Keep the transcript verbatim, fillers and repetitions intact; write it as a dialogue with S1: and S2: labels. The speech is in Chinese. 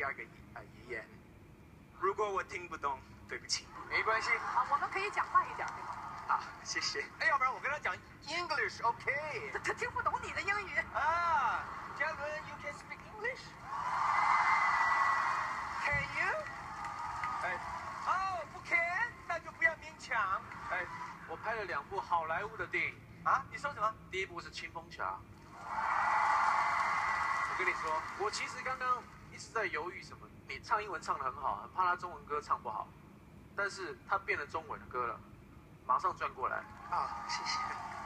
S1: 二个语呃语言。如果我听不懂，对不起。
S2: 没关系。
S3: 啊，我们可以讲慢一点，对吗？
S1: 啊，谢谢。
S2: 哎，要不然我跟他讲 English，OK？、
S3: 他他听不懂你的英语。
S2: 啊，嘉伦 ，You can speak English？Can you？ 哎，哦，不 can， 那就不要勉强。
S4: 哎，我拍了两部好莱坞的电影
S2: 啊，你说什么？
S4: 第一部是《青蜂侠》。我跟你说，我其实刚刚一直在犹豫什么。你唱英文唱得很好，很怕他中文歌唱不好，但是他变了中文的歌了，马上转过来。
S1: 啊，谢谢。